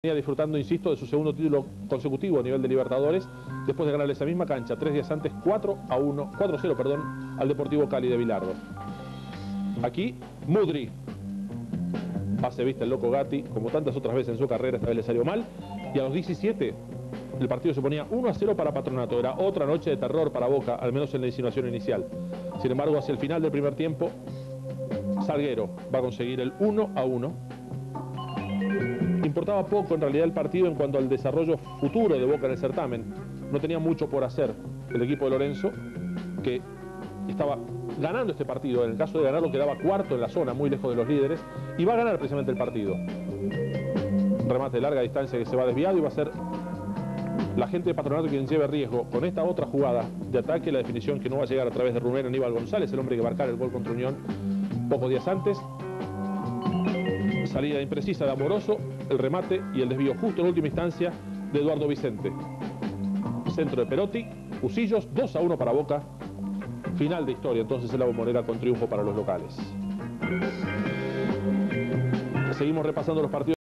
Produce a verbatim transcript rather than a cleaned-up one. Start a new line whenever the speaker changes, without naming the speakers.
Venía disfrutando, insisto, de su segundo título consecutivo a nivel de Libertadores, después de ganarle esa misma cancha tres días antes cuatro a cero perdón, al Deportivo Cali de Bilardo. Aquí, Mudri. Pase vista el loco Gatti, como tantas otras veces en su carrera, esta vez le salió mal. Y a los diecisiete, el partido se ponía uno a cero para Patronato. Era otra noche de terror para Boca, al menos en la insinuación inicial. Sin embargo, hacia el final del primer tiempo, Salguero va a conseguir el uno a uno. Importaba poco en realidad el partido en cuanto al desarrollo futuro de Boca en el certamen. No tenía mucho por hacer el equipo de Lorenzo, que estaba ganando este partido. En el caso de ganarlo quedaba cuarto en la zona, muy lejos de los líderes, y va a ganar precisamente el partido. Un remate de larga distancia que se va desviado y va a ser la gente de Patronato quien lleve riesgo con esta otra jugada de ataque, la definición que no va a llegar a través de Rubén Aníbal González, el hombre que marcara el gol contra Unión pocos días antes. Salida imprecisa de Amoroso, el remate y el desvío justo en última instancia de Eduardo Vicente. Centro de Perotti, Usillos, dos a uno para Boca. Final de historia entonces en la Bombonera con triunfo para los locales. Seguimos repasando los partidos.